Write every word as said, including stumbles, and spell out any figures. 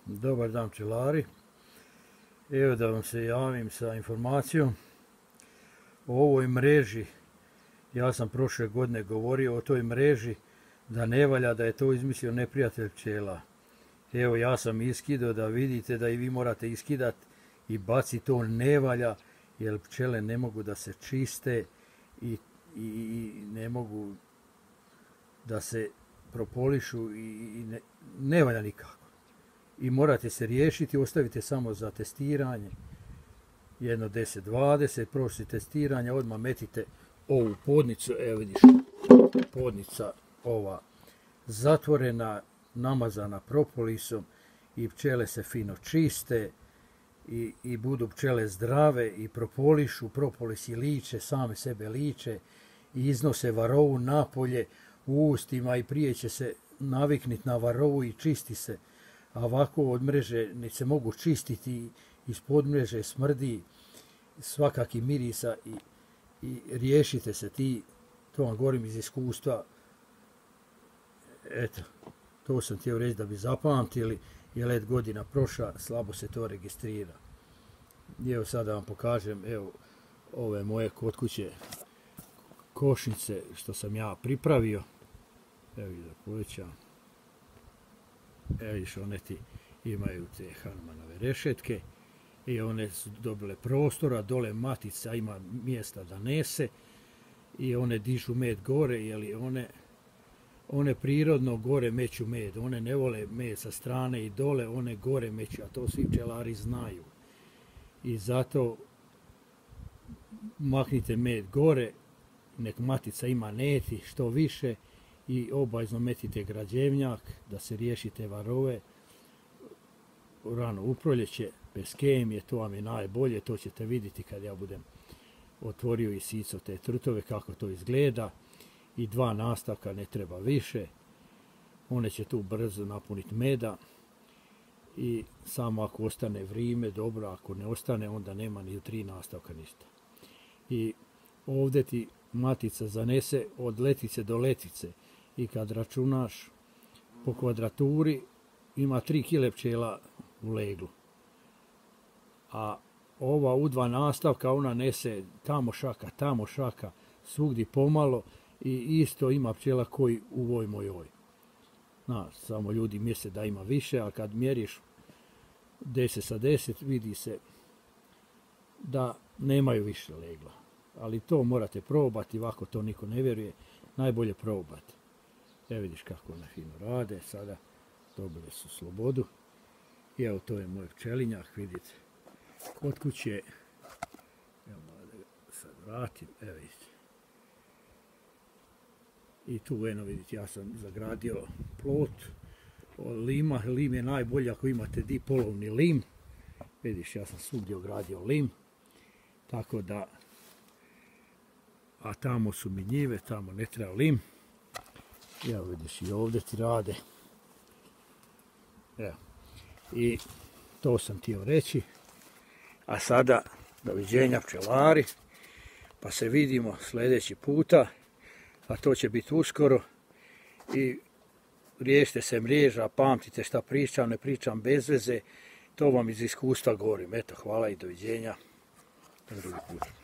Dobar dan pčelari. Evo da vam se javim sa informacijom o ovoj mreži. Ja sam prošle godine govorio o toj mreži da ne valja, da je to izmislio neprijatelj pčela. Evo ja sam iskidao da vidite da i vi morate iskidati i baciti, to ne valja jer pčele ne mogu da se čiste i, i, i ne mogu da se propolišu i, i ne, ne valja nikako. I morate se riješiti, ostavite samo za testiranje, jedno deset dvadeset, prošli testiranje, odmah metite ovu podnicu, evo vidiš, podnica ova zatvorena, namazana propolisom i pčele se fino čiste i, i budu pčele zdrave i propolišu, propolis i liče, same sebe liče i iznose varovu napolje u ustima i prije će se navikniti na varovu i čisti se. A ovako od mreže ne se mogu čistiti, ispod mreže smrdi svakakih mirisa i, i riješite se ti, to vam govorim iz iskustva. Eto, to sam htio reći da bi zapamtili, jer let godina prošla, slabo se to registrira. I evo sad da vam pokažem, evo ove moje kod kuće košnice što sam ja pripravio. Evo da povećam. Evo vidiš, one ti imaju te Harmanove rešetke i one su dobile prostora, dole matica ima mjesta da nese i one dižu med gore, jer one, one prirodno gore meću med, one ne vole med sa strane i dole, one gore meću, a to svi pčelari znaju. I zato maknite med gore, nek matica ima neti što više i obavezno metite građevnjak da se riješite varove rano u proljeće, bez kemije, to vam je najbolje, to ćete vidjeti kad ja budem otvorio i sicao te trutove kako to izgleda i dva nastavka, ne treba više, one će tu brzo napuniti meda i samo ako ostane vrijeme dobro, ako ne ostane onda nema ni tri nastavka ništa. I ovdje ti matica zanese od letice do letice i kad računaš po kvadraturi ima tri kile pčela u leglu. A ova u dva nastavka ona nese tamo šaka, tamo šaka, svugdje pomalo i isto ima pčela koji u ovoj mojoj. Znaš, samo ljudi misle da ima više, a kad mjeriš deset sa deset vidi se da nemaju više legla. Ali to morate probati, ovako to niko ne vjeruje, najbolje probati. Evo vidiš kako one fino rade, sada dobile su slobodu. I evo to je moj pčelinjak, vidite, kod kuće. Evo da ga sad vratim, evo vidite. I tu eno vidite, ja sam zagradio plot od lima, lim je najbolji ako imate dipolovni lim. Vidiš, ja sam svugdje ogradio lim, tako da, a tamo su mi njive, tamo ne treba lim. Evo vidiš i ovdje ti rade. Evo. I to sam htio reći. A sada doviđenja pčelari. Pa se vidimo sljedeći puta. A to će biti uskoro. I riješite se mreža, pamtite šta pričam, ne pričam bez veze. To vam iz iskustva govorim. Eto, hvala i doviđenja. Do drugi put.